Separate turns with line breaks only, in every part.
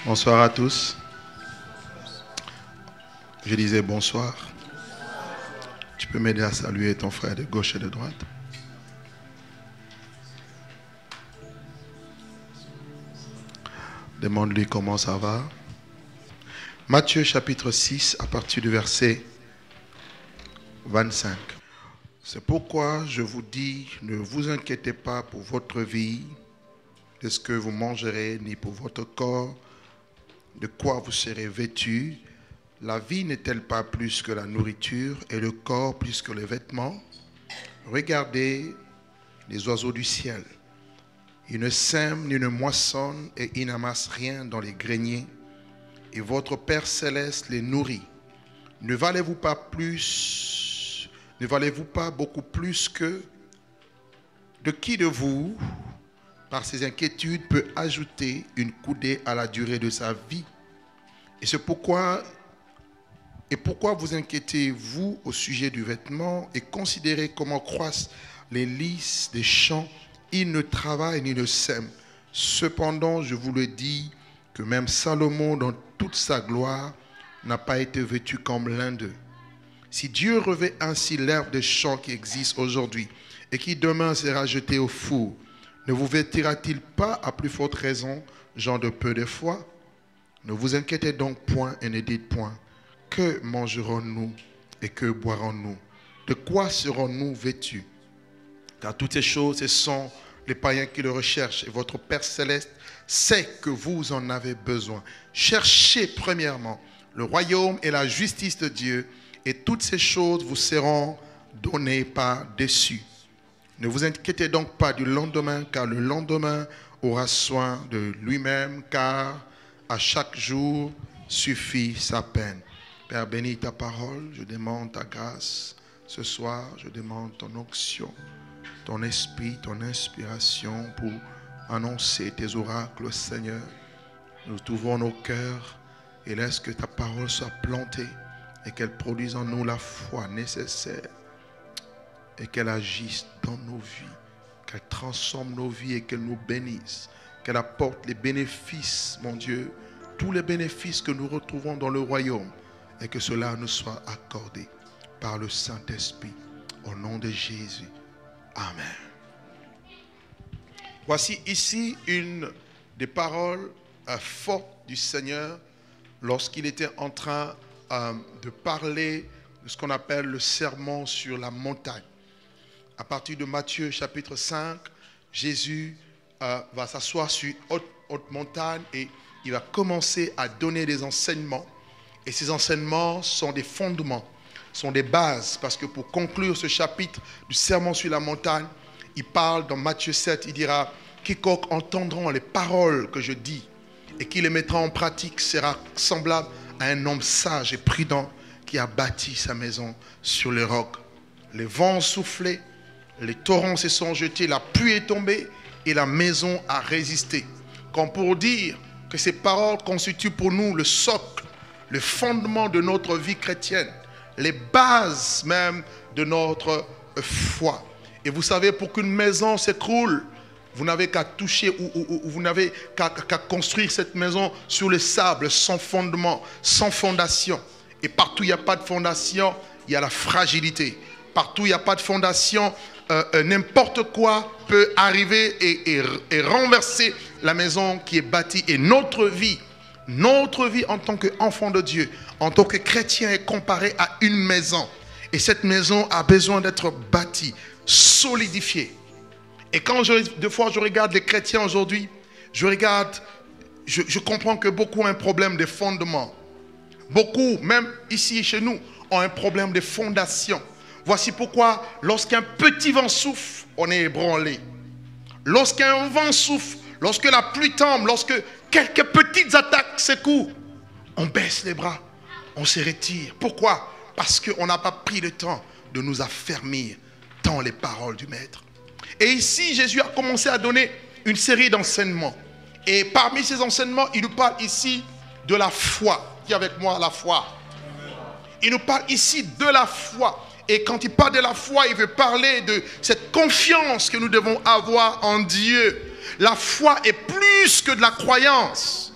Bonsoir à tous. Je disais bonsoir. Tu peux m'aider à saluer ton frère de gauche et de droite? Demande-lui comment ça va. Matthieu chapitre 6 à partir du verset 25. C'est pourquoi je vous dis, ne vous inquiétez pas pour votre vie, de ce que vous mangerez, ni pour votre corps, de quoi vous serez vêtus. La vie n'est-elle pas plus que la nourriture et le corps plus que les vêtements? Regardez les oiseaux du ciel. Ils ne sèment ni ne moissonnent et ils n'amassent rien dans les greniers. Et votre Père céleste les nourrit. Ne valez-vous pas beaucoup plus que de qui de vous, par ses inquiétudes, peut ajouter une coudée à la durée de sa vie? Et pourquoi vous inquiétez-vous au sujet du vêtement et considérez comment croissent les lys des champs? Ils ne travaillent ni ne sèment. Cependant, je vous le dis que même Salomon, dans toute sa gloire, n'a pas été vêtu comme l'un d'eux. Si Dieu revêt ainsi l'herbe des champs qui existe aujourd'hui et qui demain sera jetée au four, ne vous vêtira-t-il pas à plus forte raison, gens de peu de foi? Ne vous inquiétez donc point et ne dites point, que mangerons-nous et que boirons-nous? De quoi serons-nous vêtus? Car toutes ces choses, ce sont les païens qui le recherchent. Et votre Père céleste sait que vous en avez besoin. Cherchez premièrement le royaume et la justice de Dieu, et toutes ces choses vous seront données par-dessus. Ne vous inquiétez donc pas du lendemain, car le lendemain aura soin de lui-même, car à chaque jour suffit sa peine. Père, bénis ta parole, je demande ta grâce. Ce soir, je demande ton onction, ton esprit, ton inspiration pour annoncer tes oracles, Seigneur. Nous t'ouvrons nos cœurs et laisse que ta parole soit plantée et qu'elle produise en nous la foi nécessaire et qu'elle agisse dans nos vies, qu'elle transforme nos vies et qu'elle nous bénisse, qu'elle apporte les bénéfices, mon Dieu, tous les bénéfices que nous retrouvons dans le royaume, et que cela nous soit accordé par le Saint-Esprit. Au nom de Jésus. Amen. Voici ici une des paroles fortes du Seigneur lorsqu'il était en train de parler de ce qu'on appelle le sermon sur la montagne. À partir de Matthieu chapitre 5, Jésus va s'asseoir sur une haute montagne et il va commencer à donner des enseignements. Et ces enseignements sont des fondements, sont des bases. Parce que pour conclure ce chapitre du sermon sur la montagne, il parle dans Matthieu 7, il dira « Quiconque entendra les paroles que je dis et qui les mettra en pratique sera semblable à un homme sage et prudent qui a bâti sa maison sur le roc. Les vents ont soufflé, les torrents se sont jetés, la pluie est tombée et la maison a résisté. » Comme pour dire que ces paroles constituent pour nous le socle, le fondement de notre vie chrétienne, les bases même de notre foi. Et vous savez, pour qu'une maison s'écroule, vous n'avez qu'à toucher ou vous n'avez qu'à construire cette maison sur le sable, sans fondement, sans fondation. Et partout où il n'y a pas de fondation, il y a la fragilité. Partout où il n'y a pas de fondation, n'importe quoi peut arriver et renverser la maison qui est bâtie. Et notre vie en tant qu'enfant de Dieu, en tant que chrétien est comparée à une maison. Et cette maison a besoin d'être bâtie, solidifiée. Et quand des fois je regarde les chrétiens aujourd'hui, je comprends que beaucoup ont un problème de fondement. Beaucoup, même ici chez nous, ont un problème de fondation. Voici pourquoi lorsqu'un petit vent souffle, on est ébranlé. Lorsqu'un vent souffle, lorsque la pluie tombe, lorsque quelques petites attaques secouent, on baisse les bras, on se retire. Pourquoi? Parce qu'on n'a pas pris le temps de nous affermir dans les paroles du Maître. Et ici, Jésus a commencé à donner une série d'enseignements. Et parmi ces enseignements, il nous parle ici de la foi. Dis avec moi la foi. Il nous parle ici de la foi. Et quand il parle de la foi, il veut parler de cette confiance que nous devons avoir en Dieu. La foi est plus que de la croyance.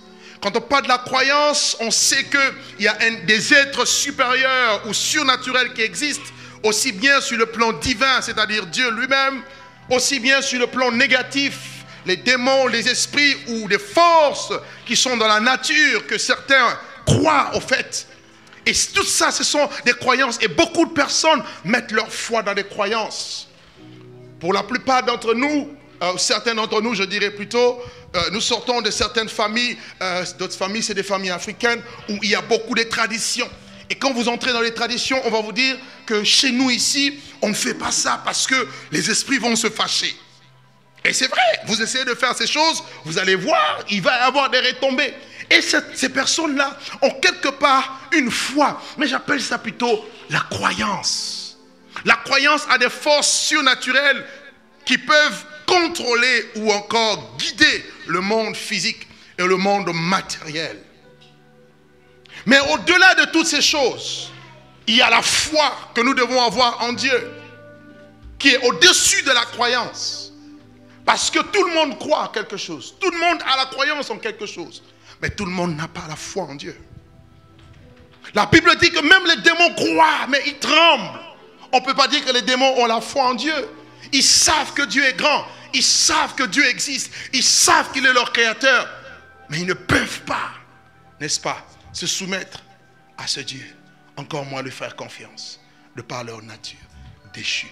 Quand on parle de la croyance, on sait qu'il y a des êtres supérieurs ou surnaturels qui existent, aussi bien sur le plan divin, c'est-à-dire Dieu lui-même, aussi bien sur le plan négatif, les démons, les esprits ou des forces qui sont dans la nature, que certains croient au fait. Et tout ça, ce sont des croyances. Et beaucoup de personnes mettent leur foi dans des croyances. Pour la plupart d'entre nous, certains d'entre nous, je dirais plutôt, nous sortons de certaines familles, d'autres familles, c'est des familles africaines, où il y a beaucoup de traditions. Et quand vous entrez dans les traditions, on va vous dire que chez nous ici, on ne fait pas ça parce que les esprits vont se fâcher. Et c'est vrai, vous essayez de faire ces choses, vous allez voir, il va y avoir des retombées. Et ces personnes-là ont quelque part une foi, mais j'appelle ça plutôt la croyance. La croyance a des forces surnaturelles qui peuvent contrôler ou encore guider le monde physique et le monde matériel. Mais au-delà de toutes ces choses, il y a la foi que nous devons avoir en Dieu, qui est au-dessus de la croyance. Parce que tout le monde croit à quelque chose. Tout le monde a la croyance en quelque chose. Mais tout le monde n'a pas la foi en Dieu. La Bible dit que même les démons croient, mais ils tremblent. On ne peut pas dire que les démons ont la foi en Dieu. Ils savent que Dieu est grand. Ils savent que Dieu existe. Ils savent qu'il est leur créateur. Mais ils ne peuvent pas, n'est-ce pas, se soumettre à ce Dieu. Encore moins lui faire confiance, de par leur nature déchue.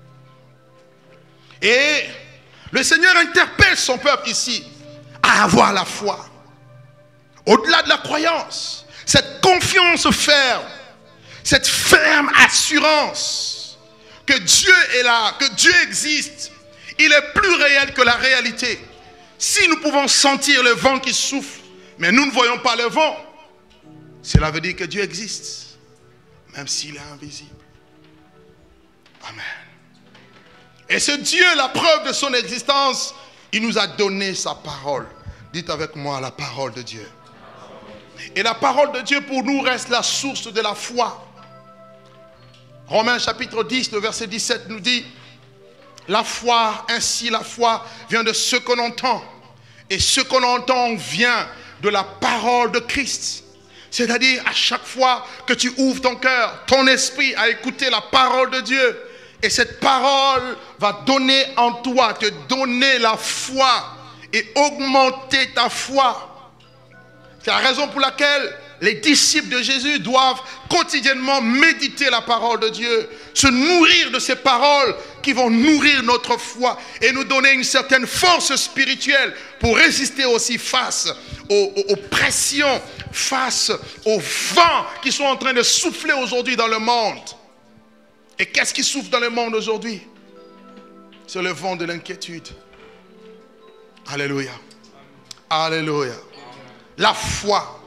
Et le Seigneur interpelle son peuple ici à avoir la foi. Au-delà de la croyance, cette confiance ferme, cette ferme assurance que Dieu est là, que Dieu existe, il est plus réel que la réalité. Si nous pouvons sentir le vent qui souffle, mais nous ne voyons pas le vent, cela veut dire que Dieu existe, même s'il est invisible. Amen. Et ce Dieu, la preuve de son existence, il nous a donné sa parole. Dites avec moi la parole de Dieu. Et la parole de Dieu pour nous reste la source de la foi. Romains chapitre 10, le verset 17 nous dit: la foi, ainsi la foi vient de ce qu'on entend. Et ce qu'on entend vient de la parole de Christ. C'est-à-dire à chaque fois que tu ouvres ton cœur, ton esprit à écouter la parole de Dieu, et cette parole va donner en toi, te donner la foi et augmenter ta foi. C'est la raison pour laquelle les disciples de Jésus doivent quotidiennement méditer la parole de Dieu, se nourrir de ces paroles qui vont nourrir notre foi et nous donner une certaine force spirituelle pour résister aussi face aux pressions, face aux vents qui sont en train de souffler aujourd'hui dans le monde. Et qu'est-ce qui souffle dans le monde aujourd'hui? C'est le vent de l'inquiétude. Alléluia. Alléluia. La foi.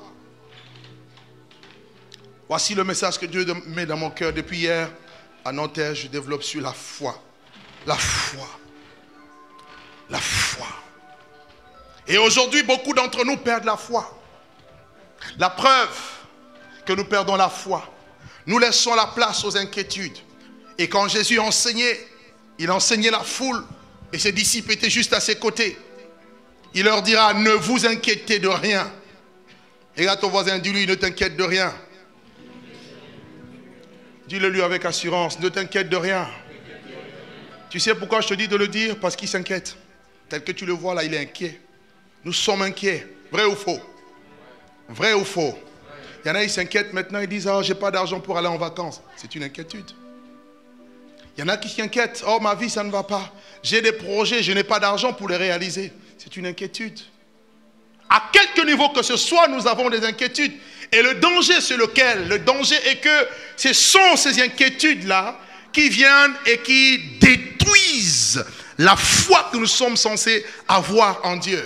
Voici le message que Dieu met dans mon cœur depuis hier. À Nanterre, je développe sur la foi. La foi. La foi. Et aujourd'hui, beaucoup d'entre nous perdent la foi. La preuve que nous perdons la foi, nous laissons la place aux inquiétudes. Et quand Jésus enseignait, il enseignait la foule et ses disciples étaient juste à ses côtés. Il leur dira: ne vous inquiétez de rien. Et là, ton voisin, dis-lui: ne t'inquiète de rien. Dis-le lui avec assurance: ne t'inquiète de rien. Tu sais pourquoi je te dis de le dire? Parce qu'il s'inquiète. Tel que tu le vois là, il est inquiet. Nous sommes inquiets. Vrai ou faux? Vrai ou faux? Il y en a, ils s'inquiètent maintenant, ils disent: oh, j'ai pas d'argent pour aller en vacances. C'est une inquiétude. Il y en a qui s'inquiètent: oh, ma vie, ça ne va pas. J'ai des projets, je n'ai pas d'argent pour les réaliser. C'est une inquiétude. À quelque niveau que ce soit, nous avons des inquiétudes. Et le danger, c'est lequel? Le danger est que ce sont ces inquiétudes-là qui viennent et qui détruisent la foi que nous sommes censés avoir en Dieu.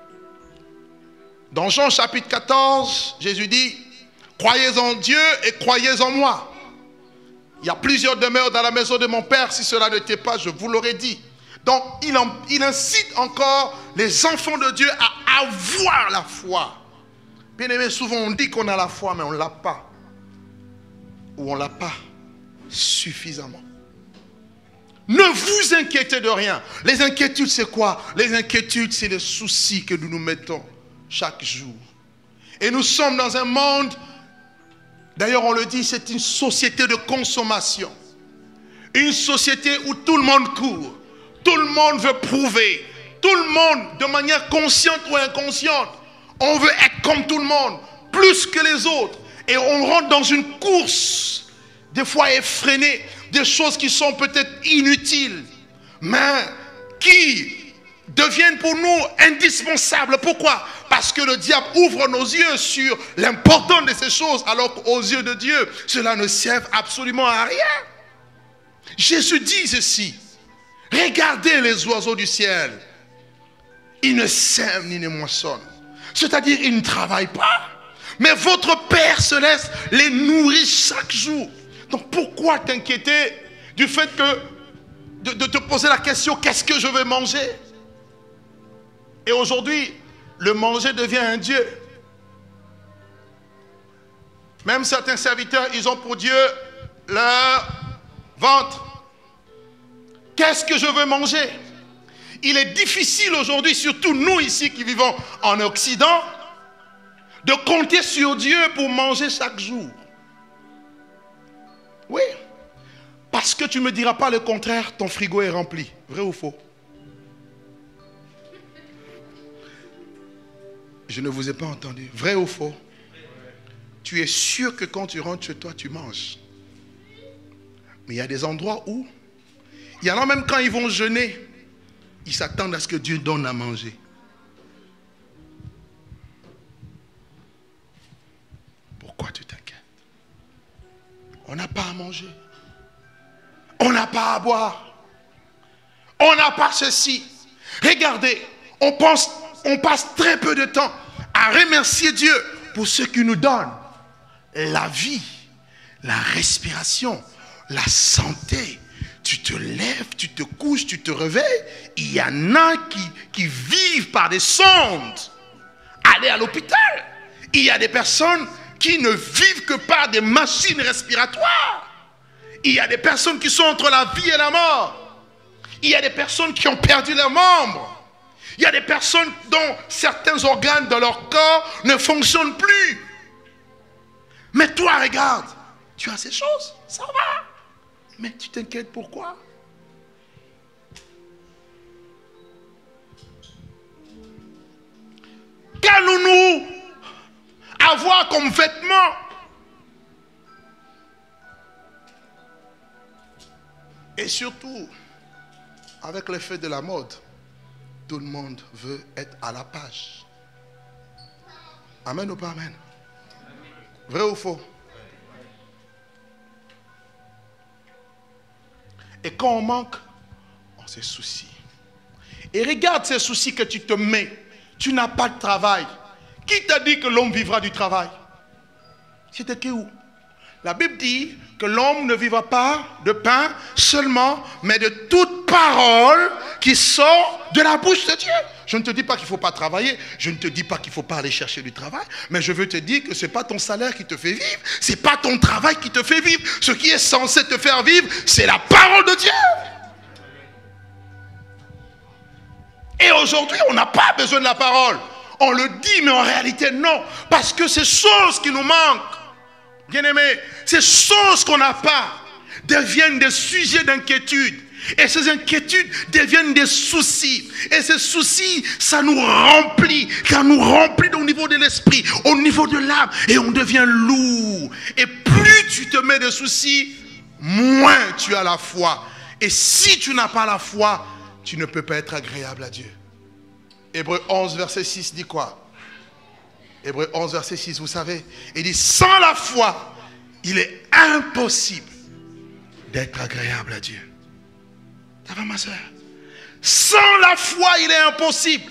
Dans Jean chapitre 14, Jésus dit: croyez en Dieu et croyez en moi. Il y a plusieurs demeures dans la maison de mon Père. Si cela n'était pas, je vous l'aurais dit. Donc, il incite encore les enfants de Dieu à avoir la foi. Bien aimé, souvent on dit qu'on a la foi, mais on ne l'a pas. Ou on ne l'a pas suffisamment. Ne vous inquiétez de rien. Les inquiétudes, c'est quoi? Les inquiétudes, c'est les soucis que nous nous mettons chaque jour. Et nous sommes dans un monde, d'ailleurs on le dit, c'est une société de consommation. Une société où tout le monde court. Tout le monde veut prouver. Tout le monde, de manière consciente ou inconsciente, on veut être comme tout le monde, plus que les autres. Et on rentre dans une course, des fois effrénée, des choses qui sont peut-être inutiles, mais qui deviennent pour nous indispensables. Pourquoi? Parce que le diable ouvre nos yeux sur l'importance de ces choses, alors qu'aux yeux de Dieu, cela ne sert absolument à rien. Jésus dit ceci: regardez les oiseaux du ciel, ils ne sèment ni ne moissonnent, c'est-à-dire ils ne travaillent pas, mais votre Père Céleste les nourrit chaque jour. Donc pourquoi t'inquiéter du fait que de te poser la question, qu'est-ce que je vais manger? Et aujourd'hui, le manger devient un Dieu. Même certains serviteurs, ils ont pour Dieu leur ventre. Qu'est-ce que je veux manger? Il est difficile aujourd'hui, surtout nous ici qui vivons en Occident, de compter sur Dieu pour manger chaque jour. Oui, parce que tu ne me diras pas le contraire, ton frigo est rempli. Vrai ou faux? Je ne vous ai pas entendu. Vrai ou faux? Tu es sûr que quand tu rentres chez toi, tu manges. Mais il y a des endroits où, il y en a même quand ils vont jeûner, ils s'attendent à ce que Dieu donne à manger. Pourquoi tu t'inquiètes? On n'a pas à manger. On n'a pas à boire. On n'a pas ceci. Regardez, on passe très peu de temps à remercier Dieu pour ce qu'il nous donne. La vie, la respiration, la santé. Tu te lèves, tu te couches, tu te réveilles. Il y en a qui vivent par des sondes. Aller à l'hôpital. Il y a des personnes qui ne vivent que par des machines respiratoires. Il y a des personnes qui sont entre la vie et la mort. Il y a des personnes qui ont perdu leurs membres. Il y a des personnes dont certains organes de leur corps ne fonctionnent plus. Mais toi, regarde, tu as ces choses, ça va. Mais tu t'inquiètes pourquoi? Qu'allons-nous avoir comme vêtements? Et surtout, avec l'effet de la mode, tout le monde veut être à la page. Amen ou pas amen? Vrai ou faux? Et quand on manque, on se soucie. Et regarde ces soucis que tu te mets. Tu n'as pas de travail. Qui t'a dit que l'homme vivra du travail? C'était qui où? La Bible dit que l'homme ne vivra pas de pain seulement, mais de toute parole qui sort de la bouche de Dieu. Je ne te dis pas qu'il ne faut pas travailler, je ne te dis pas qu'il ne faut pas aller chercher du travail, mais je veux te dire que ce n'est pas ton salaire qui te fait vivre, ce n'est pas ton travail qui te fait vivre. Ce qui est censé te faire vivre, c'est la parole de Dieu. Et aujourd'hui, on n'a pas besoin de la parole. On le dit, mais en réalité, non. Parce que ces choses qui nous manquent, bien-aimés, ces choses qu'on n'a pas deviennent des sujets d'inquiétude. Et ces inquiétudes deviennent des soucis. Et ces soucis, ça nous remplit. Ça nous remplit au niveau de l'esprit, au niveau de l'âme. Et on devient lourd. Et plus tu te mets de soucis, moins tu as la foi. Et si tu n'as pas la foi, tu ne peux pas être agréable à Dieu. Hébreux 11, verset 6 dit quoi? Hébreux 11, verset 6, vous savez, il dit, sans la foi, il est impossible d'être agréable à Dieu. Ça va, ma soeur? Sans la foi, il est impossible.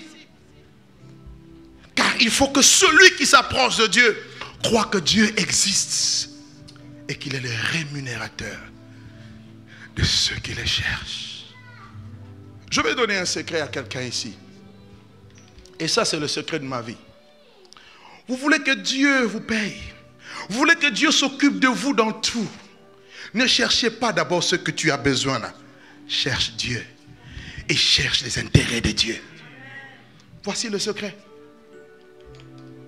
Car il faut que celui qui s'approche de Dieu croit que Dieu existe et qu'il est le rémunérateur de ceux qui le cherchent. Je vais donner un secret à quelqu'un ici. Et ça, c'est le secret de ma vie. Vous voulez que Dieu vous paye. Vous voulez que Dieu s'occupe de vous dans tout. Ne cherchez pas d'abord ce que tu as besoin là. Cherche Dieu. Et cherche les intérêts de Dieu. Voici le secret.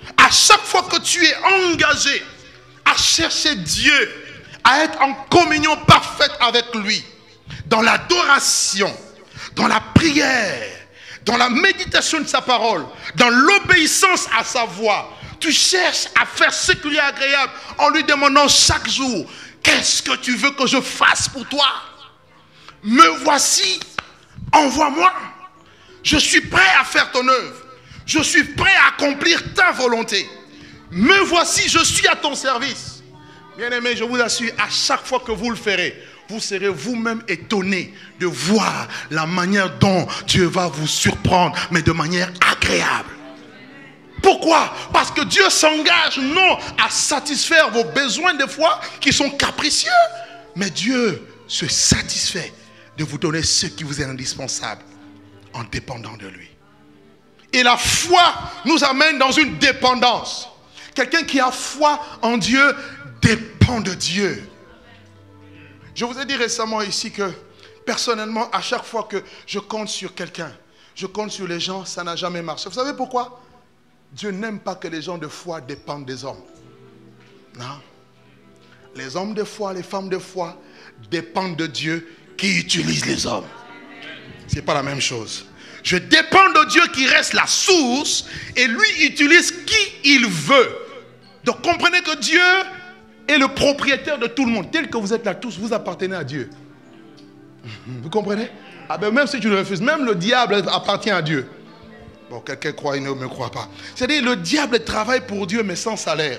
À chaque fois que tu es engagé à chercher Dieu, à être en communion parfaite avec lui, dans l'adoration, dans la prière, dans la méditation de sa parole, dans l'obéissance à sa voix, tu cherches à faire ce qui lui est agréable en lui demandant chaque jour, qu'est-ce que tu veux que je fasse pour toi? Me voici, envoie-moi. Je suis prêt à faire ton œuvre. Je suis prêt à accomplir ta volonté. Me voici, je suis à ton service. Bien-aimés, je vous assure, à chaque fois que vous le ferez, vous serez vous-même étonné de voir la manière dont Dieu va vous surprendre, mais de manière agréable. Pourquoi? Parce que Dieu s'engage non à satisfaire vos besoins des fois qui sont capricieux, mais Dieu se satisfait de vous donner ce qui vous est indispensable en dépendant de lui. Et la foi nous amène dans une dépendance. Quelqu'un qui a foi en Dieu dépend de Dieu. Je vous ai dit récemment ici que personnellement, à chaque fois que je compte sur quelqu'un, je compte sur les gens, ça n'a jamais marché. Vous savez pourquoi? Dieu n'aime pas que les gens de foi dépendent des hommes. Non. Les hommes de foi, les femmes de foi dépendent de Dieu qui utilise les hommes. Ce n'est pas la même chose. Je dépends de Dieu qui reste la source et lui utilise qui il veut. Donc comprenez que Dieu est le propriétaire de tout le monde. Tel que vous êtes là tous, vous appartenez à Dieu. Vous comprenez? Ah ben même si tu le refuses, même le diable appartient à Dieu. Bon, quelqu'un croit, il ne me croit pas. C'est-à-dire le diable travaille pour Dieu mais sans salaire.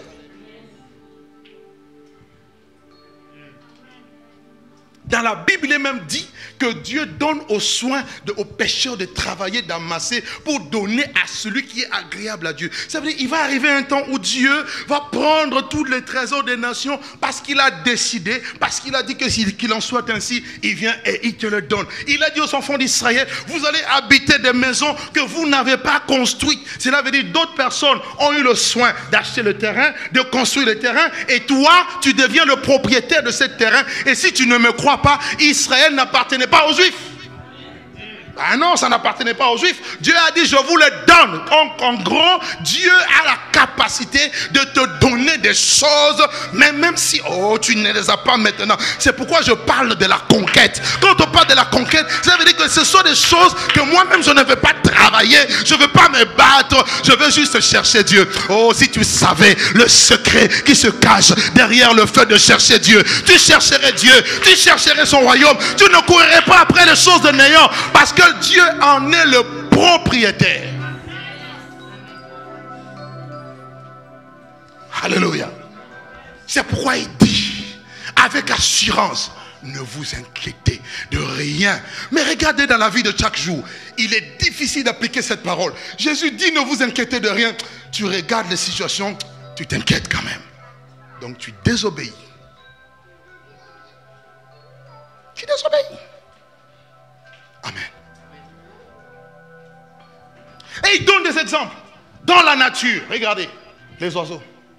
Dans la Bible, il est même dit que Dieu donne aux pécheurs de travailler, d'amasser pour donner à celui qui est agréable à Dieu. Ça veut dire qu'il va arriver un temps où Dieu va prendre tous les trésors des nations parce qu'il a décidé, parce qu'il a dit que qu'il en soit ainsi, il vient et il te le donne. Il a dit aux enfants d'Israël, vous allez habiter des maisons que vous n'avez pas construites. Cela veut dire d'autres personnes ont eu le soin d'acheter le terrain, de construire le terrain, et toi, tu deviens le propriétaire de ce terrain. Et si tu ne me crois pas, Israël n'appartenait pas aux Juifs. Ah non, ça n'appartenait pas aux Juifs. Dieu a dit, je vous le donne. En gros, Dieu a la capacité de te donner des choses, même si, tu ne les as pas maintenant. C'est pourquoi je parle de la conquête. Quand on parle de la conquête, ça veut dire que ce sont des choses que moi-même je ne veux pas travailler. Je ne veux pas me battre. Je veux juste chercher Dieu. Oh, si tu savais le secret qui se cache derrière le fait de chercher Dieu. Tu chercherais Dieu. Tu chercherais son royaume. Tu ne courrais pas après les choses de néant. Parce que Dieu en est le propriétaire. Alléluia. C'est pourquoi il dit avec assurance, ne vous inquiétez de rien. Mais regardez dans la vie de chaque jour, il est difficile d'appliquer cette parole. Jésus dit ne vous inquiétez de rien. Tu regardes les situations, tu t'inquiètes quand même. Donc tu désobéis. Tu désobéis. Amen. Et il donne des exemples. Dans la nature, regardez les oiseaux.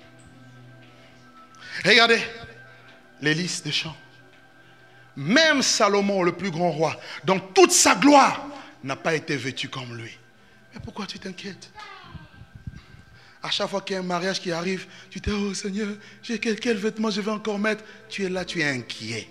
Regardez les lys des champs. Même Salomon, le plus grand roi, dans toute sa gloire, n'a pas été vêtu comme lui. Mais pourquoi tu t'inquiètes? À chaque fois qu'il y a un mariage qui arrive, tu te dis, oh Seigneur, quel vêtement je vais encore mettre? Tu es là, tu es inquiet.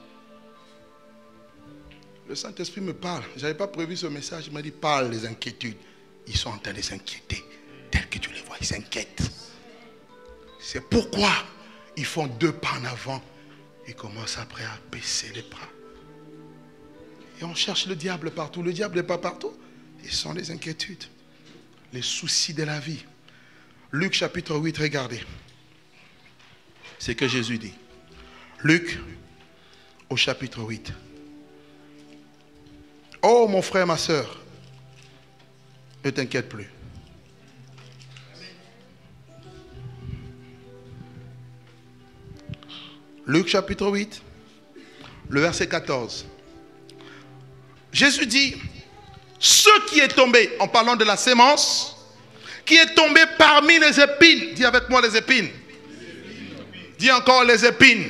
Le Saint-Esprit me parle. Je n'avais pas prévu ce message. Il m'a dit, parle les inquiétudes. Ils sont en train de s'inquiéter. Tel que tu les vois, ils s'inquiètent. C'est pourquoi ils font 2 pas en avant. Ils commencent après à baisser les bras. Et on cherche le diable partout. Le diable n'est pas partout. Ce sont les inquiétudes. Les soucis de la vie. Luc chapitre 8, regardez. C'est ce que Jésus dit. Luc au chapitre 8. Oh mon frère, ma soeur, ne t'inquiète plus. Luc chapitre 8, le verset 14. Jésus dit, ce qui est tombé, en parlant de la sémence, qui est tombé parmi les épines. Dis avec moi les épines. Dis encore les épines.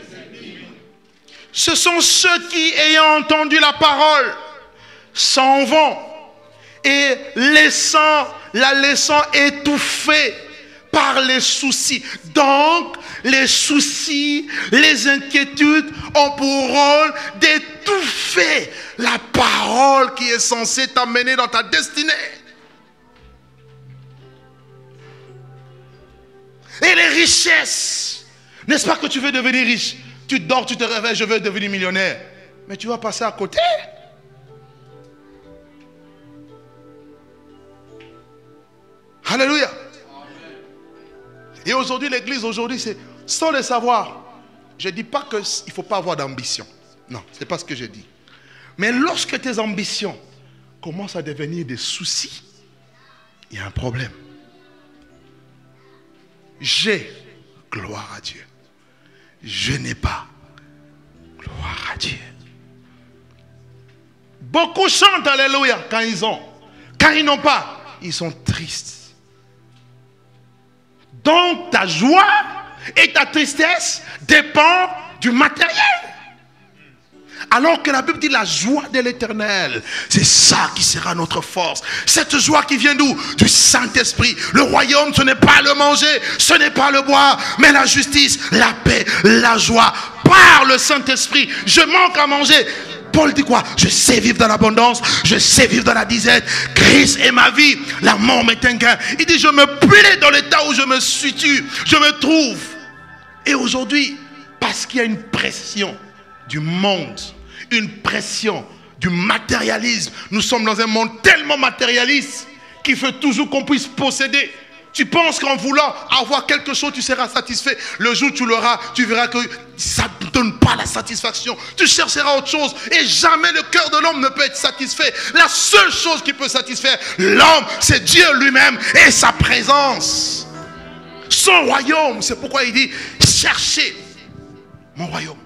Ce sont ceux qui, ayant entendu la parole, s'en vont et la laissant étouffer par les soucis. Donc, les soucis, les inquiétudes ont pour rôle d'étouffer la parole qui est censée t'amener dans ta destinée. Et les richesses. N'est-ce pas que tu veux devenir riche? Tu dors, tu te réveilles, je veux devenir millionnaire. Mais tu vas passer à côté. Alléluia. Et aujourd'hui, l'église, c'est sans le savoir. Je ne dis pas qu'il ne faut pas avoir d'ambition. Non, ce n'est pas ce que je dis. Mais lorsque tes ambitions commencent à devenir des soucis, il y a un problème. J'ai, gloire à Dieu. Je n'ai pas, gloire à Dieu. Beaucoup chantent alléluia quand ils ont. Quand ils n'ont pas, ils sont tristes. Donc ta joie et ta tristesse dépendent du matériel. Alors que la Bible dit la joie de l'Éternel, c'est ça qui sera notre force. Cette joie qui vient d'où? Du Saint-Esprit. Le royaume, ce n'est pas le manger, ce n'est pas le boire, mais la justice, la paix, la joie. Par le Saint-Esprit, je manque à manger. Paul dit quoi? Je sais vivre dans l'abondance, je sais vivre dans la disette. Christ est ma vie, la mort m'est un gain. Il dit je me plais dans l'état où je me situe, je me trouve. Et aujourd'hui, parce qu'il y a une pression du monde, une pression du matérialisme. Nous sommes dans un monde tellement matérialiste qui fait toujours qu'on puisse posséder. Tu penses qu'en voulant avoir quelque chose, tu seras satisfait. Le jour où tu l'auras, tu verras que ça ne donne pas la satisfaction. Tu chercheras autre chose. Et jamais le cœur de l'homme ne peut être satisfait. La seule chose qui peut satisfaire l'homme, c'est Dieu lui-même et sa présence. Son royaume. C'est pourquoi il dit, cherchez mon royaume.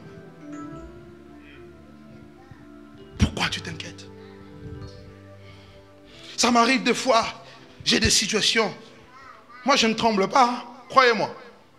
Pourquoi tu t'inquiètes? Ça m'arrive des fois, j'ai des situations. Moi, je ne tremble pas, croyez-moi.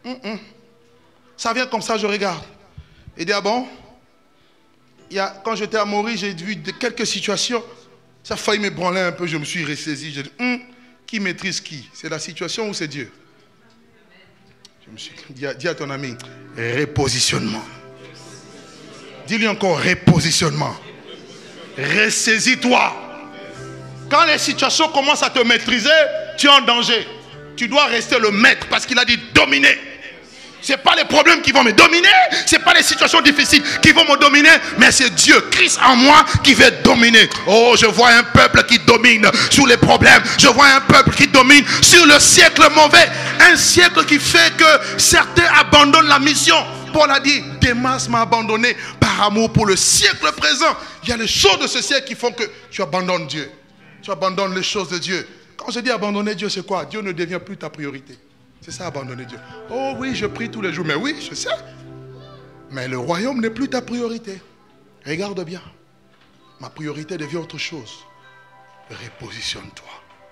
Ça vient comme ça, je regarde. Et dis, ah bon? Quand j'étais à Maurice, j'ai vu quelques situations. Ça a failli me branler un peu, je me suis ressaisi. J'ai dit, qui maîtrise qui? C'est la situation ou c'est Dieu? Je me suis dit, dis à ton ami, repositionnement. Dis-lui encore, repositionnement. Ressaisis-toi. Quand les situations commencent à te maîtriser, tu es en danger. Tu dois rester le maître parce qu'il a dit dominer. Ce n'est pas les problèmes qui vont me dominer, ce n'est pas les situations difficiles qui vont me dominer, mais c'est Dieu, Christ en moi qui va dominer. Oh, je vois un peuple qui domine sur les problèmes. Je vois un peuple qui domine sur le siècle mauvais. Un siècle qui fait que certains abandonnent la mission. Paul a dit, Démas m'a abandonné par amour pour le siècle présent. Il y a les choses de ce siècle qui font que tu abandonnes Dieu. Tu abandonnes les choses de Dieu. Quand je dis abandonner Dieu, c'est quoi? Dieu ne devient plus ta priorité. C'est ça, abandonner Dieu. Oh oui, je prie tous les jours. Mais oui, je sais. Mais le royaume n'est plus ta priorité. Regarde bien. Ma priorité devient autre chose. Repositionne-toi.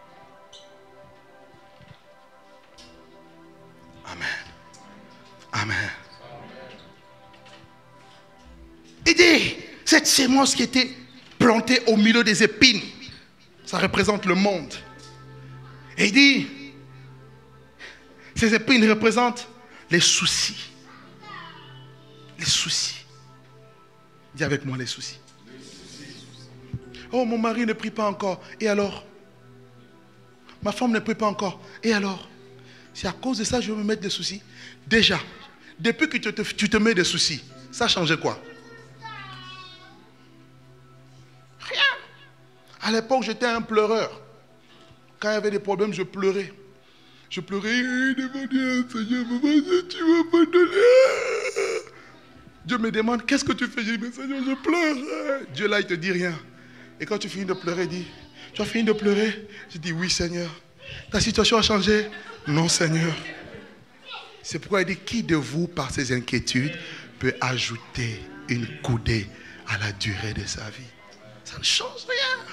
Amen. Amen. Il dit, cette sémence qui était plantée au milieu des épines, ça représente le monde. Et il dit, ces épines représentent les soucis. Les soucis. Dis avec moi les soucis. Oh, mon mari ne prie pas encore. Et alors? Ma femme ne prie pas encore. Et alors? C'est à cause de ça que je vais me mettre des soucis. Déjà, depuis que tu te mets des soucis, ça a changé quoi? Rien. À l'époque, j'étais un pleureur. Quand il y avait des problèmes, je pleurais. Je pleurais devant Dieu, Seigneur, tu vas m'abandonner. Dieu me demande, qu'est-ce que tu fais? Je dis, mais Seigneur, je pleure. Dieu là, il ne te dit rien. Et quand tu finis de pleurer, il dit, tu as fini de pleurer? Je dis, oui Seigneur. Ta situation a changé? Non Seigneur. C'est pourquoi il dit, qui de vous, par ses inquiétudes, peut ajouter une coudée à la durée de sa vie? Ça ne change rien.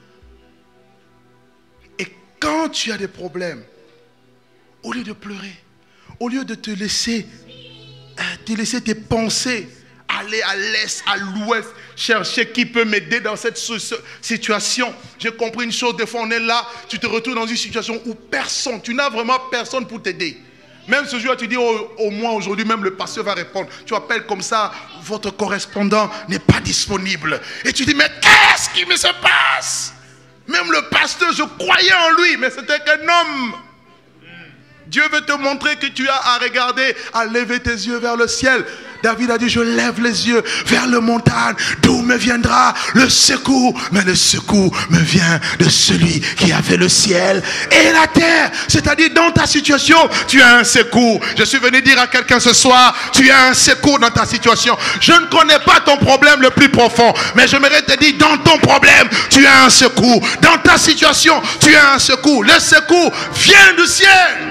Et quand tu as des problèmes, au lieu de pleurer, au lieu de te laisser tes pensées aller à l'est, à l'ouest, chercher qui peut m'aider dans cette situation. J'ai compris une chose, des fois on est là, tu te retrouves dans une situation où personne, tu n'as vraiment personne pour t'aider. Même ce jour, tu dis, au moins aujourd'hui, même le pasteur va répondre. Tu appelles comme ça, votre correspondant n'est pas disponible. Et tu dis, mais qu'est-ce qui me se passe? Même le pasteur, je croyais en lui, mais c'était qu'un homme. Dieu veut te montrer que tu as à regarder, à lever tes yeux vers le ciel. David a dit, je lève les yeux vers le montagne, d'où me viendra le secours. Mais le secours me vient de celui qui a fait le ciel et la terre. C'est-à-dire, dans ta situation, tu as un secours. Je suis venu dire à quelqu'un ce soir, tu as un secours dans ta situation. Je ne connais pas ton problème le plus profond, mais j'aimerais te dire, dans ton problème, tu as un secours. Dans ta situation, tu as un secours. Le secours vient du ciel.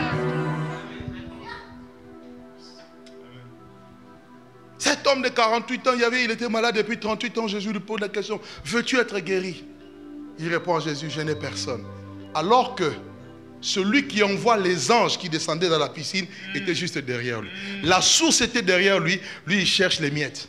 Cet homme de 48 ans, il était malade depuis 38 ans. Jésus lui pose la question, veux-tu être guéri? Il répond à Jésus, je n'ai personne. Alors que celui qui envoie les anges qui descendaient dans la piscine était juste derrière lui. La source était derrière lui. Lui, il cherche les miettes.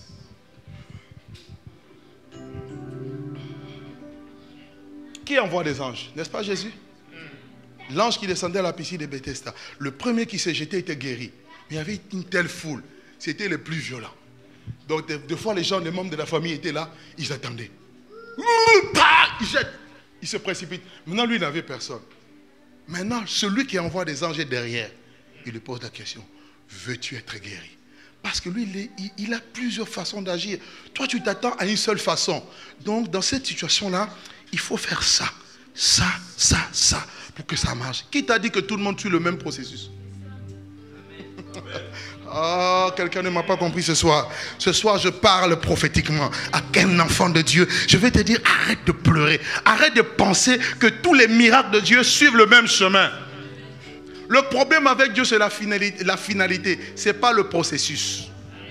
Qui envoie des anges? N'est-ce pas Jésus? L'ange qui descendait à la piscine de Bethesda. Le premier qui s'est jeté était guéri. Mais il y avait une telle foule. C'était le plus violent. Donc, des fois, les gens, les membres de la famille étaient là, ils attendaient. Ils jettent, ils se précipitent. Maintenant, lui, il n'avait personne. Maintenant, celui qui envoie des anges est derrière. Il lui pose la question, veux-tu être guéri? Parce que lui, il a plusieurs façons d'agir. Toi, tu t'attends à une seule façon. Donc, dans cette situation-là, il faut faire ça, ça, pour que ça marche. Qui t'a dit que tout le monde suit le même processus? Oh, quelqu'un ne m'a pas compris ce soir. Ce soir, je parle prophétiquement à quel enfant de Dieu. Je vais te dire, arrête de pleurer. Arrête de penser que tous les miracles de Dieu suivent le même chemin. Le problème avec Dieu, c'est la finalité. Ce n'est pas le processus.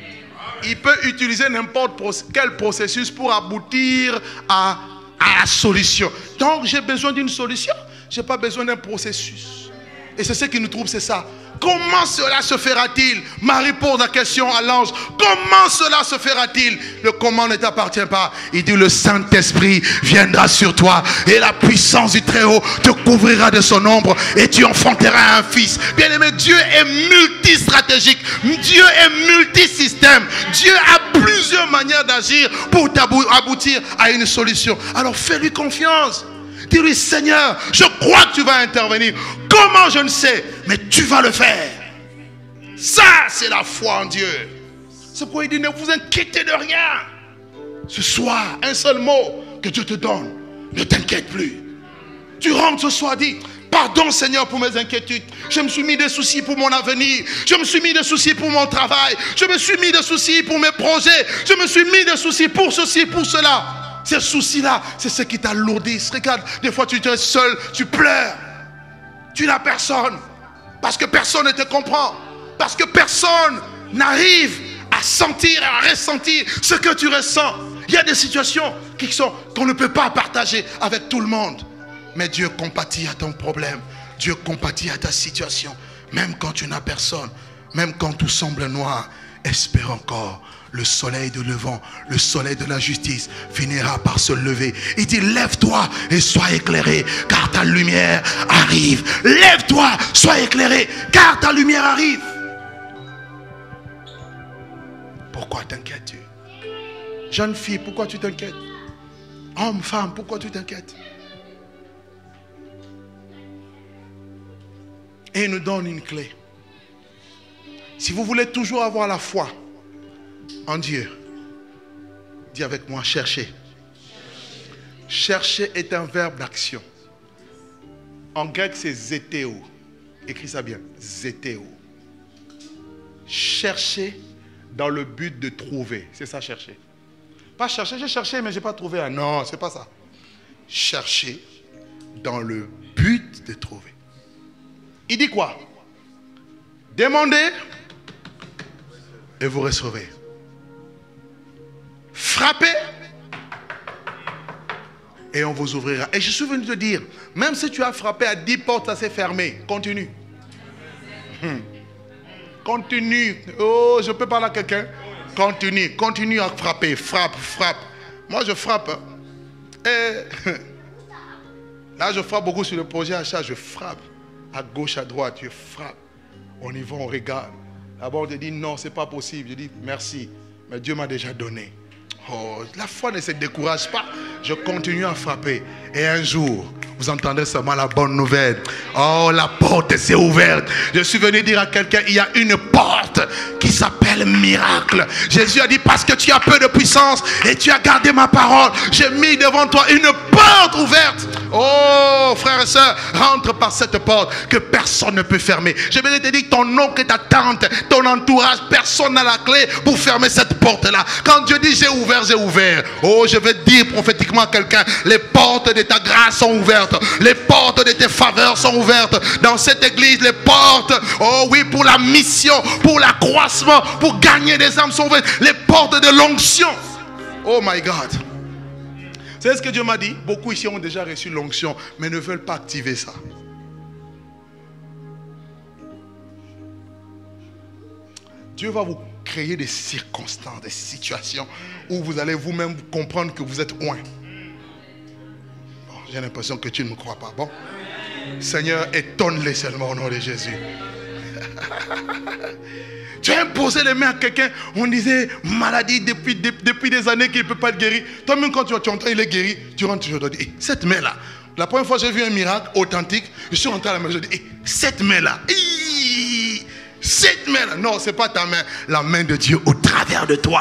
Il peut utiliser n'importe quel processus pour aboutir à la solution. Donc, j'ai besoin d'une solution. Je n'ai pas besoin d'un processus. Et c'est ce qui nous trouble, c'est ça. Comment cela se fera-t-il? Marie pose la question à l'ange. Comment cela se fera-t-il? Le comment ne t'appartient pas. Il dit, le Saint-Esprit viendra sur toi et la puissance du Très-Haut te couvrira de son ombre et tu enfanteras un fils. Bien aimé, Dieu est multistratégique. Dieu est multisystème. Dieu a plusieurs manières d'agir pour aboutir à une solution. Alors fais-lui confiance. Dis-lui, Seigneur, je crois que tu vas intervenir. Comment, je ne sais, mais tu vas le faire. Ça, c'est la foi en Dieu. C'est pourquoi il dit, ne vous inquiétez de rien. Ce soir, un seul mot que Dieu te donne. Ne t'inquiète plus. Tu rentres ce soir, dis, pardon Seigneur pour mes inquiétudes. Je me suis mis des soucis pour mon avenir. Je me suis mis des soucis pour mon travail. Je me suis mis des soucis pour mes projets. Je me suis mis des soucis pour ceci, pour cela. Ces soucis-là, c'est ce qui t'alourdissent. Regarde, des fois tu es seul, tu pleures. Tu n'as personne. Parce que personne ne te comprend. Parce que personne n'arrive à sentir, à ressentir ce que tu ressens. Il y a des situations qu'on ne peut pas partager avec tout le monde. Mais Dieu compatit à ton problème. Dieu compatit à ta situation. Même quand tu n'as personne. Même quand tout semble noir. Espère encore. Le soleil de levant, le soleil de la justice finira par se lever. Il dit, lève-toi et sois éclairé, car ta lumière arrive. Lève-toi, sois éclairé, car ta lumière arrive. Pourquoi t'inquiètes-tu? Jeune fille, pourquoi tu t'inquiètes? Homme, femme, pourquoi tu t'inquiètes? Et il nous donne une clé. Si vous voulez toujours avoir la foi en Dieu, dis avec moi, chercher. Chercher est un verbe d'action. En grec, c'est zétéo. Écris ça bien, zétéo. Chercher dans le but de trouver. C'est ça, chercher. Pas chercher, j'ai cherché mais je n'ai pas trouvé. Ah non, c'est pas ça. Chercher dans le but de trouver. Il dit quoi? Demandez et vous recevez. Frappez et on vous ouvrira. Et je suis venu te dire, même si tu as frappé à 10 portes assez fermées, continue. Continue. Oh, je peux parler à quelqu'un. Continue à frapper. Frappe. Moi, je frappe. Et là, je frappe beaucoup sur le projet achat. Je frappe. À gauche, à droite, je frappe. On y va, on regarde. D'abord, on te dit non, c'est pas possible. Je dis merci. Mais Dieu m'a déjà donné. Oh, la foi ne se décourage pas. Je continue à frapper. Et un jour, vous entendrez seulement la bonne nouvelle. Oh, la porte s'est ouverte. Je suis venu dire à quelqu'un, il y a une porte qui s'appelle miracle. Jésus a dit, parce que tu as peu de puissance et tu as gardé ma parole, j'ai mis devant toi une porte ouverte. Oh, frères et sœurs, rentre par cette porte que personne ne peut fermer. Je vais te dire que ton oncle et ta tante, ton entourage, personne n'a la clé pour fermer cette porte-là. Quand Dieu dit j'ai ouvert, j'ai ouvert. Oh, je vais dire prophétiquement à quelqu'un, les portes de ta grâce sont ouvertes. Les portes de tes faveurs sont ouvertes. Dans cette église, les portes, oh oui, pour la mission, pour l'accroissement, pour gagner des âmes sont ouvertes. Les portes de l'onction. Oh my God. C'est ce que Dieu m'a dit. Beaucoup ici ont déjà reçu l'onction, mais ne veulent pas activer ça. Dieu va vous créer des circonstances, des situations où vous allez vous-même comprendre que vous êtes oint. Bon, j'ai l'impression que tu ne me crois pas. Bon, Seigneur, étonne-les seulement au nom de Jésus. Tu as imposé les mains à quelqu'un, on disait maladie depuis des années qu'il ne peut pas être guéri. Toi-même, quand tu entends il est guéri, tu rentres toujours et dis, cette main-là. La première fois que j'ai vu un miracle authentique, je suis rentré à la maison, je dis, cette main-là. Cette main-là. Non, ce n'est pas ta main. La main de Dieu au travers de toi.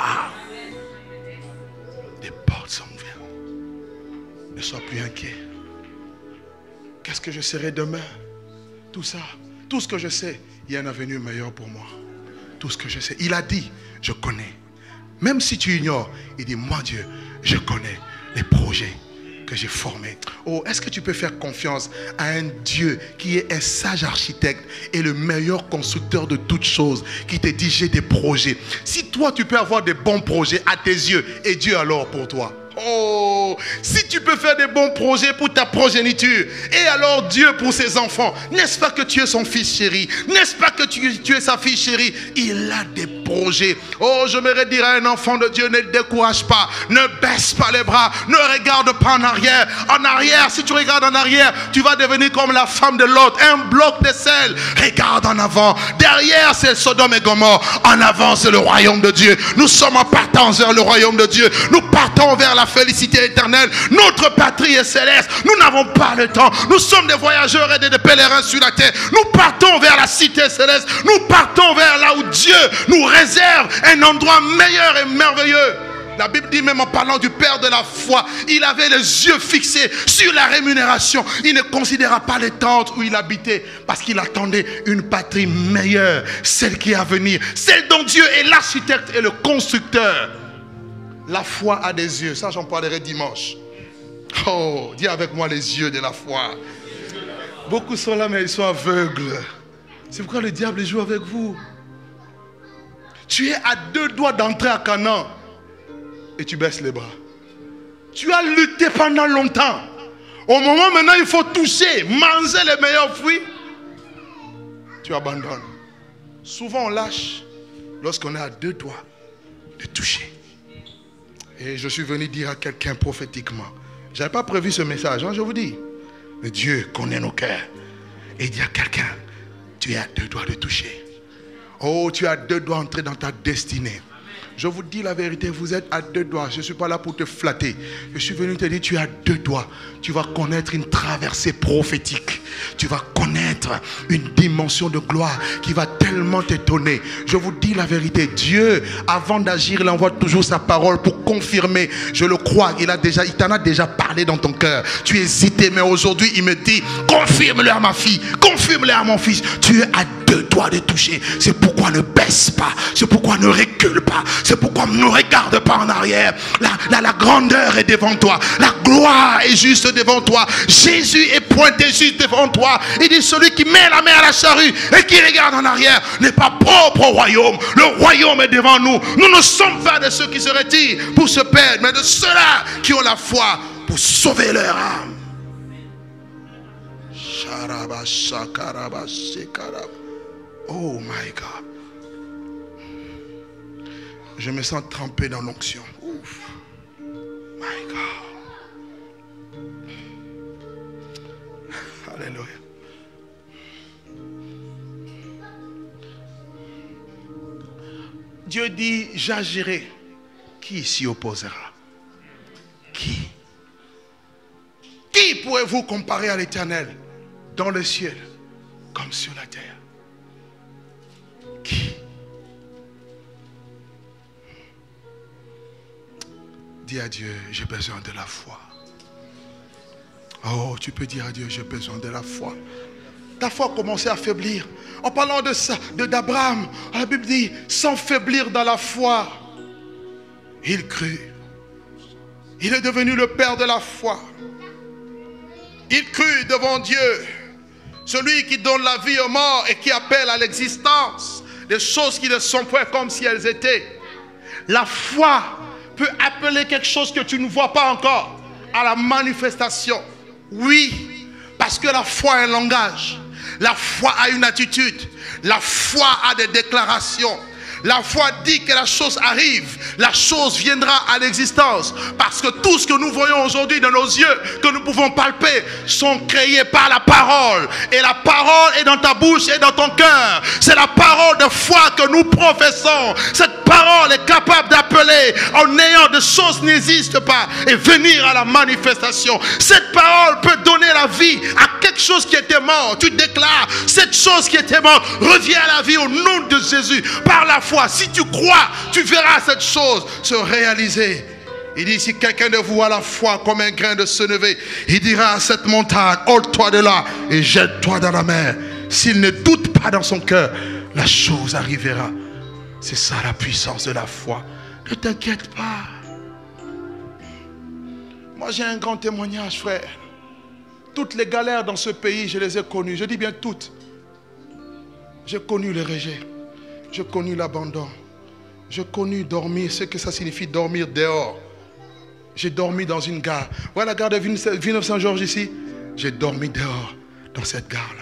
Des portes sont ouvertes. Ne sois plus inquiet. Qu'est-ce que je serai demain? Tout ça, tout ce que je sais, il y a un avenir meilleur pour moi. Tout ce que je sais. Il a dit, je connais. Même si tu ignores, il dit, moi Dieu, je connais les projets que j'ai formés. Oh, est-ce que tu peux faire confiance à un Dieu qui est un sage architecte et le meilleur constructeur de toutes choses, qui te dit, j'ai des projets. Si toi, tu peux avoir des bons projets à tes yeux, et Dieu alors pour toi. Oh, si tu peux faire des bons projets pour ta progéniture, et alors Dieu pour ses enfants, n'est-ce pas que tu es son fils chéri? N'est-ce pas que tu es sa fille chérie? Il a des projets. Oh, j'aimerais dire à un enfant de Dieu, ne décourage pas, ne baisse pas les bras, ne regarde pas en arrière. En arrière, si tu regardes en arrière, tu vas devenir comme la femme de Lot, un bloc de sel. Regarde en avant. Derrière, c'est Sodome et Gomorrhe. En avant, c'est le royaume de Dieu. Nous sommes en partant vers le royaume de Dieu. Nous partons vers la félicité éternelle. Notre patrie est céleste. Nous n'avons pas le temps. Nous sommes des voyageurs et des pèlerins sur la terre. Nous partons vers la cité céleste. Nous partons vers là où Dieu nous réserve un endroit meilleur et merveilleux. La Bible dit même en parlant du Père de la foi, il avait les yeux fixés sur la rémunération. Il ne considéra pas les tentes où il habitait parce qu'il attendait une patrie meilleure, celle qui est à venir, celle dont Dieu est l'architecte et le constructeur. La foi a des yeux, ça j'en parlerai dimanche. Oh, dis avec moi les yeux de la foi. Beaucoup sont là mais ils sont aveugles. C'est pourquoi le diable joue avec vous. Tu es à 2 doigts d'entrer à Canaan et tu baisses les bras. Tu as lutté pendant longtemps. Au moment maintenant il faut toucher, manger les meilleurs fruits. Tu abandonnes. Souvent on lâche lorsqu'on est à 2 doigts de toucher. Et je suis venu dire à quelqu'un prophétiquement. Je n'avais pas prévu ce message, hein, je vous dis. Mais Dieu connaît nos cœurs. Et il dit à quelqu'un, tu es à 2 doigts de toucher. Oh, tu es à 2 doigts d'entrer dans ta destinée. Je vous dis la vérité, vous êtes à 2 doigts. Je ne suis pas là pour te flatter. Je suis venu te dire, tu es à 2 doigts. Tu vas connaître une traversée prophétique. Tu vas connaître une dimension de gloire qui va tellement t'étonner. Je vous dis la vérité, Dieu, avant d'agir, il envoie toujours sa parole pour confirmer. Je le crois, il t'en a déjà parlé dans ton cœur. Tu hésitais, mais aujourd'hui, il me dit, confirme-le à ma fille, confirme-le à mon fils. Tu es à 2 doigts de toucher. C'est pourquoi ne baisse pas. C'est pourquoi ne recule pas. C'est pourquoi ne regarde pas en arrière. La grandeur est devant toi. La gloire est juste devant toi. Jésus est pointé juste devant toi. Il dit, celui qui met la main à la charrue et qui regarde en arrière n'est pas propre au royaume. Le royaume est devant nous. Nous ne sommes pas de ceux qui se retirent pour se perdre, mais de ceux-là qui ont la foi pour sauver leur âme. Oh my God. Je me sens trempé dans l'onction. Ouf. My God. Alléluia. Dieu dit, j'agirai. Qui s'y opposera? Qui? Qui pourrez-vous comparer à l'Éternel dans le ciel comme sur la terre? Qui? Dis à Dieu, j'ai besoin de la foi. Oh, tu peux dire à Dieu, j'ai besoin de la foi. Ta foi a commencé à faiblir. En parlant de ça, d'Abraham, la Bible dit, sans faiblir dans la foi, il crut. Il est devenu le père de la foi. Il crut devant Dieu. Celui qui donne la vie aux morts et qui appelle à l'existence des choses qui ne sont point comme si elles étaient. La foi peut appeler quelque chose que tu ne vois pas encore à la manifestation. Oui, parce que la foi a un langage. La foi a une attitude. La foi a des déclarations. La foi dit que la chose arrive, la chose viendra à l'existence. Parce que tout ce que nous voyons aujourd'hui de nos yeux, que nous pouvons palper, sont créés par la parole. Et la parole est dans ta bouche et dans ton cœur. C'est la parole de foi que nous professons. Cette parole est capable d'appeler en ayant de choses qui n'existent pas et venir à la manifestation. Cette parole peut donner la vie à quelque chose qui était mort. Tu déclares, cette chose qui était morte revient à la vie au nom de Jésus. Par la foi, si tu crois, tu verras cette chose se réaliser. Il dit, si quelqu'un de vous a la foi comme un grain de sénévé, il dira à cette montagne, ôte-toi de là et jette-toi dans la mer. S'il ne doute pas dans son cœur, la chose arrivera. C'est ça la puissance de la foi. Ne t'inquiète pas. Moi j'ai un grand témoignage, frère. Toutes les galères dans ce pays, je les ai connues. Je dis bien toutes. J'ai connu le rejet. J'ai connu l'abandon. J'ai connu dormir, ce que ça signifie dormir dehors. J'ai dormi dans une gare. Voilà la gare de Villeneuve-Saint-Georges ici. J'ai dormi dehors, dans cette gare-là.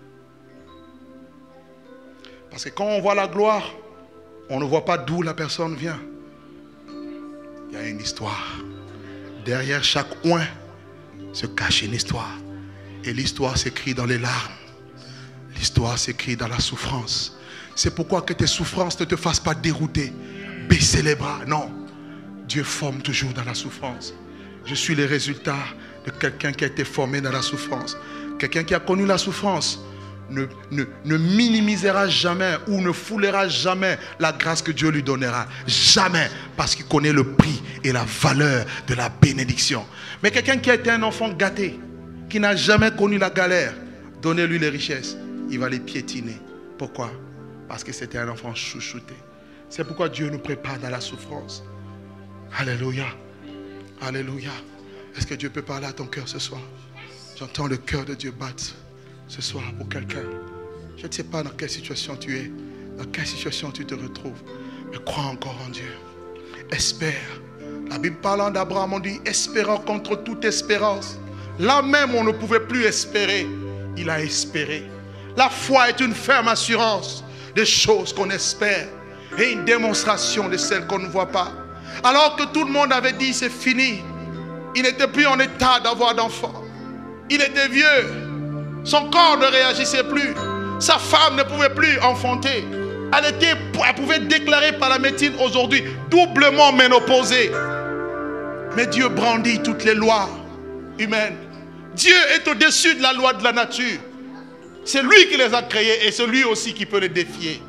Parce que quand on voit la gloire, on ne voit pas d'où la personne vient. Il y a une histoire. Derrière chaque oin se cache une histoire. Et l'histoire s'écrit dans les larmes. L'histoire s'écrit dans la souffrance. C'est pourquoi que tes souffrances ne te fassent pas dérouter, baisser les bras. Non, Dieu forme toujours dans la souffrance. Je suis le résultat de quelqu'un qui a été formé dans la souffrance. Quelqu'un qui a connu la souffrance ne minimisera jamais ou ne foulera jamais la grâce que Dieu lui donnera. Jamais, parce qu'il connaît le prix et la valeur de la bénédiction. Mais quelqu'un qui a été un enfant gâté, qui n'a jamais connu la galère, donnez-lui les richesses, il va les piétiner. Pourquoi? Parce que c'était un enfant chouchouté. C'est pourquoi Dieu nous prépare dans la souffrance. Alléluia. Alléluia. Est-ce que Dieu peut parler à ton cœur ce soir? J'entends le cœur de Dieu battre ce soir pour quelqu'un. Je ne sais pas dans quelle situation tu es, dans quelle situation tu te retrouves, mais crois encore en Dieu. Espère. La Bible parlant d'Abraham, on dit espérant contre toute espérance. Là même on ne pouvait plus espérer, il a espéré. La foi est une ferme assurance des choses qu'on espère et une démonstration de celles qu'on ne voit pas. Alors que tout le monde avait dit c'est fini, il n'était plus en état d'avoir d'enfant. Il était vieux, son corps ne réagissait plus, sa femme ne pouvait plus enfanter. Elle pouvait déclarer par la médecine aujourd'hui doublement ménopausée. Mais Dieu brandit toutes les lois humaines. Dieu est au-dessus de la loi de la nature. C'est lui qui les a créés et c'est lui aussi qui peut les défier.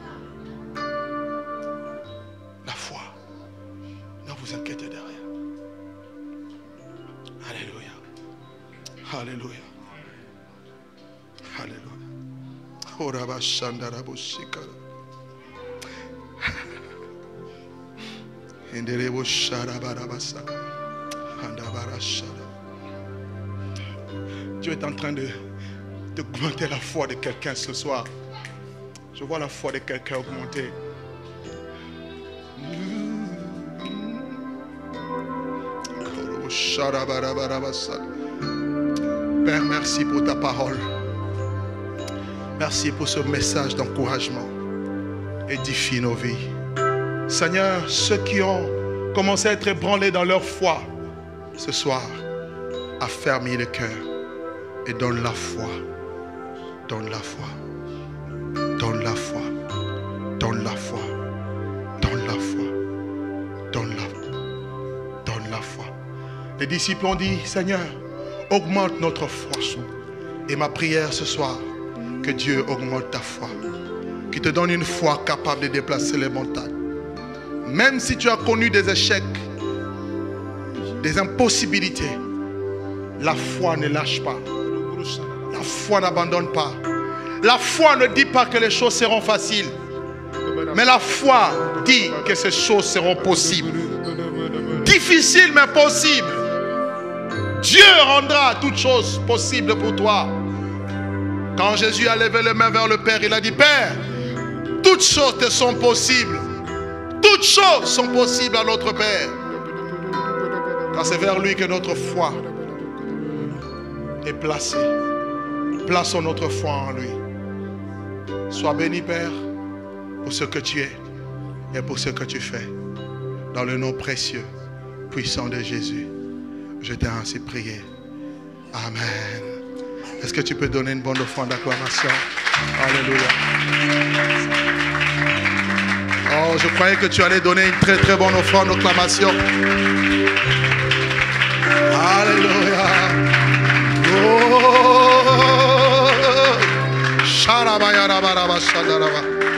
La foi. Ne vous inquiétez de rien. Alléluia. Alléluia. Alléluia. Oraba shandarabo shikara. Enderebo sharabarabasa. Andabara shara. Dieu est en train d'augmenter la foi de quelqu'un ce soir. Je vois la foi de quelqu'un augmenter. Père, merci pour ta parole. Merci pour ce message d'encouragement. Édifie nos vies. Seigneur, ceux qui ont commencé à être ébranlés dans leur foi, ce soir, affermis le cœur et donne la foi. Donne la foi. Donne la foi. Donne la foi. Donne la foi. Donne la foi. Les disciples ont dit, Seigneur, augmente notre foi. Et ma prière ce soir, que Dieu augmente ta foi. Qu'il te donne une foi capable de déplacer les montagnes. Même si tu as connu des échecs, des impossibilités, la foi ne lâche pas. La foi n'abandonne pas. La foi ne dit pas que les choses seront faciles. Mais la foi dit que ces choses seront possibles. Difficiles mais possibles. Dieu rendra toutes choses possibles pour toi. Quand Jésus a levé les mains vers le Père, il a dit, Père, toutes choses te sont possibles. Toutes choses sont possibles à notre Père. Car c'est vers lui que notre foi est placée. Plaçons notre foi en lui. Sois béni, Père, pour ce que tu es et pour ce que tu fais. Dans le nom précieux, puissant de Jésus, je t'ai ainsi prié. Amen. Est-ce que tu peux donner une bonne offrande d'acclamation? Alléluia. Oh, je croyais que tu allais donner une très très bonne offrande d'acclamation. Alléluia. Oh. Sharabayarabaraba shadaraba.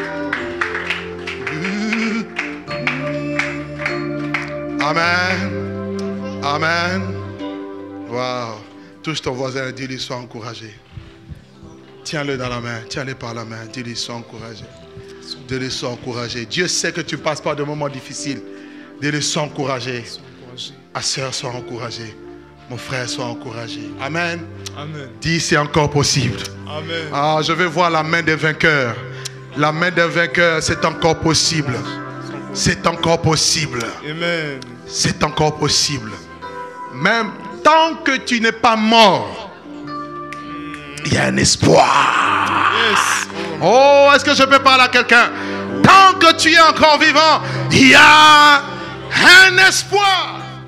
Amen. Amen. Wow. Touche ton voisin et dis-lui, sois encouragé. Tiens-le dans la main, tiens-le par la main, dis-lui, sois encouragé. Dis-lui, sois encouragé. Dieu sait que tu passes par de moments difficiles. Dis-lui, sois encouragé. Ma soeur, sois encouragé. Mon frère, sois encouragé. Amen.
Amen.
Dis, c'est encore possible.
Amen.
Ah, je veux voir la main des vainqueurs. La main des vainqueurs, c'est encore possible. C'est encore possible.
Amen.
C'est encore possible. Même tant que tu n'es pas mort, il y a un espoir.
Yes.
Oh, est-ce que je peux parler à quelqu'un? Tant que tu es encore vivant, il y a un espoir.